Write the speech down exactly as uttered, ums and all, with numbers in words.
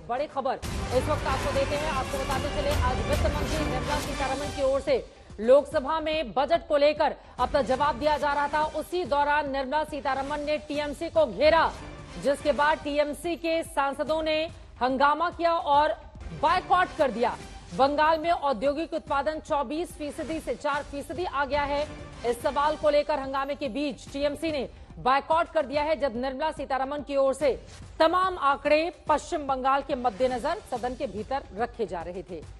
बड़ी खबर इस वक्त आपको देते हैं। आपको बताते चले, आज वित्त मंत्री निर्मला सीतारमण की ओर से लोकसभा में बजट को लेकर अपना जवाब दिया जा रहा था। उसी दौरान निर्मला सीतारमण ने टीएमसी को घेरा, जिसके बाद टीएमसी के सांसदों ने हंगामा किया और बायकॉट कर दिया। बंगाल में औद्योगिक उत्पादन चौबीस फीसदी से चार फीसदी आ गया है। इस सवाल को लेकर हंगामे के बीच टीएमसी ने बायकॉट कर दिया है, जब निर्मला सीतारमण की ओर से तमाम आंकड़े पश्चिम बंगाल के मद्देनजर सदन के भीतर रखे जा रहे थे।